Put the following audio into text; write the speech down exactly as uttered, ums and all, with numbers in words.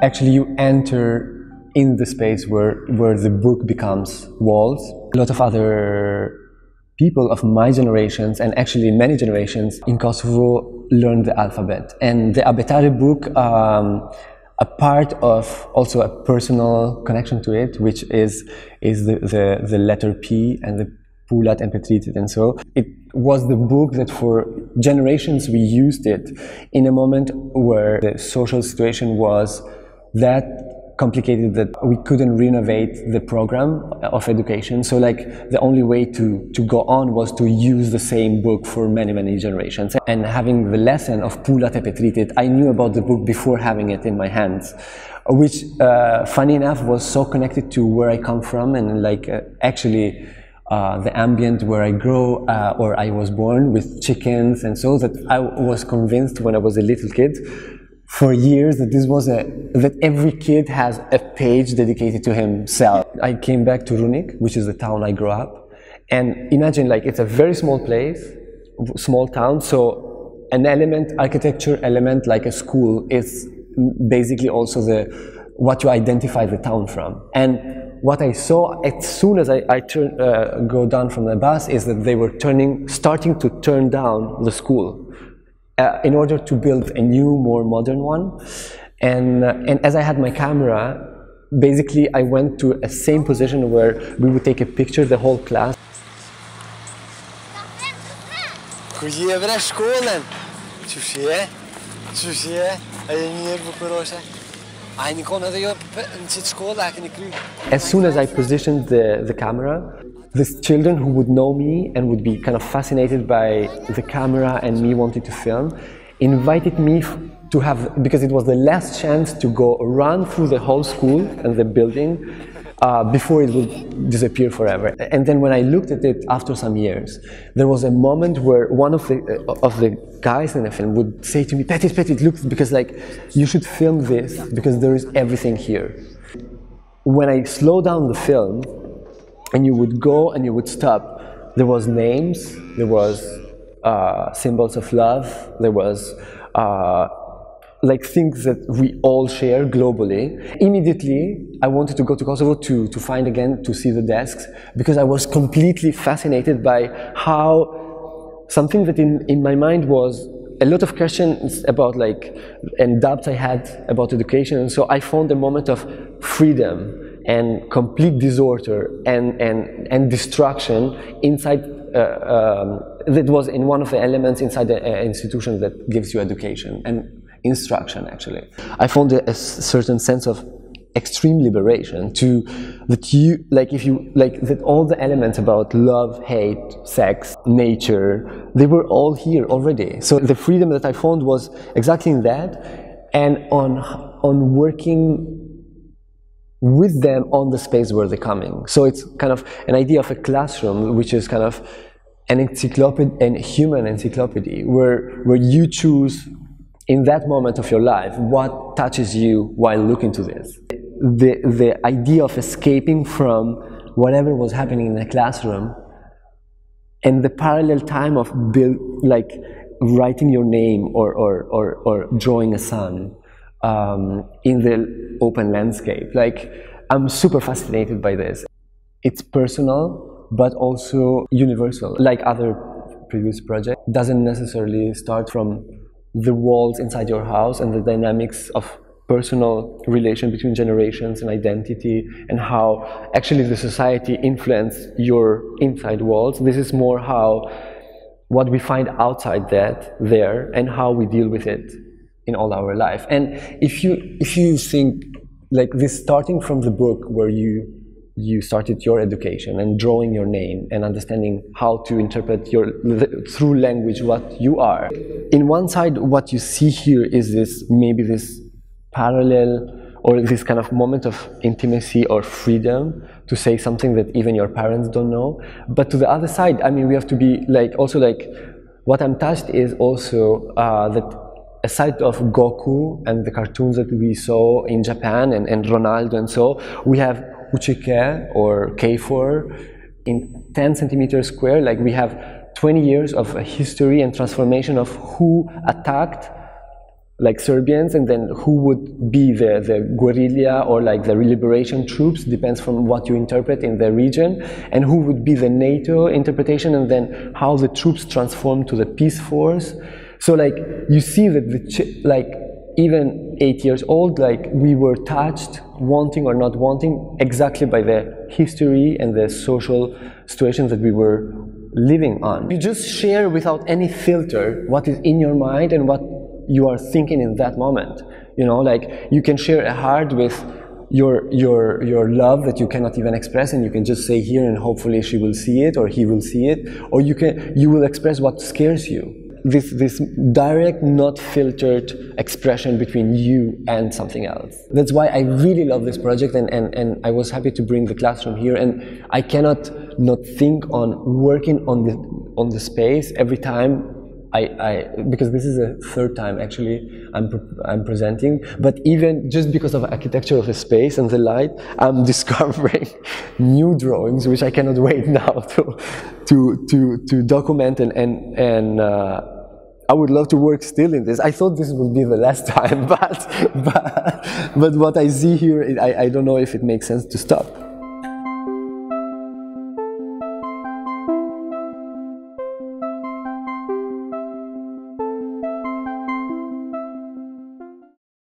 Actually, you enter in the space where, where the book becomes walls. A lot of other people of my generations, and actually many generations in Kosovo, learned the alphabet. And the Abetare book, um, a part of also a personal connection to it, which is, is the, the, the letter P and the Pulat and Petritit, and so it was the book that for generations we used it in a moment where the social situation was that complicated that we couldn't renovate the program of education. So like the only way to, to go on was to use the same book for many, many generations. And having the lesson of Pulat and Petritit, I knew about the book before having it in my hands, which uh, funny enough was so connected to where I come from and like uh, actually uh, the ambient where I grow uh, or I was born with chickens, and so that I was convinced when I was a little kid for years that this was a that every kid has a page dedicated to himself. I came back to Runik, which is the town I grew up, and imagine like it's a very small place, small town, so an element, architecture element like a school is basically also the what you identify the town from. And what I saw as soon as I, I turn, uh, go down from the bus is that they were turning, starting to turn down the school uh, in order to build a new, more modern one. And, uh, and as I had my camera, basically I went to a same position where we would take a picture, the whole class. As soon as I positioned the, the camera, these children who would know me and would be kind of fascinated by the camera and me wanting to film, invited me to have, because it was the last chance to go run through the whole school and the building uh, before it would disappear forever. And then when I looked at it after some years, there was a moment where one of the, uh, of the guys in the film would say to me, Petit, Petit, look, because like, you should film this because there is everything here. When I slow down the film, and you would go and you would stop, there was names, there was uh, symbols of love, there was uh, like things that we all share globally. Immediately, I wanted to go to Kosovo to, to find again, to see the desks, because I was completely fascinated by how something that in, in my mind was a lot of questions about like, and doubts I had about education, and so I found a moment of freedom and complete disorder and, and, and destruction inside, uh, um, that was in one of the elements inside the uh, institution that gives you education and instruction, actually. I found a, a certain sense of extreme liberation to that you, like if you, like that all the elements about love, hate, sex, nature, they were all here already. So the freedom that I found was exactly in that, and on, on working with them on the space where they're coming. So it's kind of an idea of a classroom, which is kind of an encyclopedia, an human encyclopedia, where, where you choose in that moment of your life what touches you while looking to this. The, the idea of escaping from whatever was happening in the classroom and the parallel time of build, like writing your name or, or, or, or drawing a sun um, in the open landscape. Like, I'm super fascinated by this. It's personal, but also universal. Like other previous projects, doesn't necessarily start from the walls inside your house and the dynamics of personal relation between generations and identity and how actually the society influenced your inside walls. This is more how what we find outside that there and how we deal with it in all our life. And if you if you think like this, starting from the book where you you started your education and drawing your name and understanding how to interpret your through language what you are. In one side, what you see here is this maybe this parallel or this kind of moment of intimacy or freedom to say something that even your parents don't know. But to the other side, I mean, we have to be like also like what I'm touched is also uh, that aside of Goku and the cartoons that we saw in Japan and, and Ronaldo and so, we have Uchike or K four in ten centimeters square. Like we have twenty years of a history and transformation of who attacked like Serbians, and then who would be the, the guerrilla or like the liberation troops, depends from what you interpret in the region, and who would be the NATO interpretation, and then how the troops transform to the peace force. So like you see that the ch like even eight years old, like we were touched, wanting or not wanting, exactly by the history and the social situations that we were living on. You just share without any filter what is in your mind and what you are thinking in that moment. You know, like you can share a heart with your your your love that you cannot even express, and you can just say here, and hopefully she will see it or he will see it, or you can you will express what scares you. This this direct, not filtered expression between you and something else. That's why I really love this project, and and and I was happy to bring the classroom here, and I cannot not think on working on the on the space every time. I, I, because this is the third time actually I'm, I'm presenting, but even just because of the architecture of the space and the light, I'm discovering new drawings which I cannot wait now to, to, to, to document, and, and, and uh, I would love to work still in this. I thought this would be the last time, but, but, but what I see here, I, I don't know if it makes sense to stop.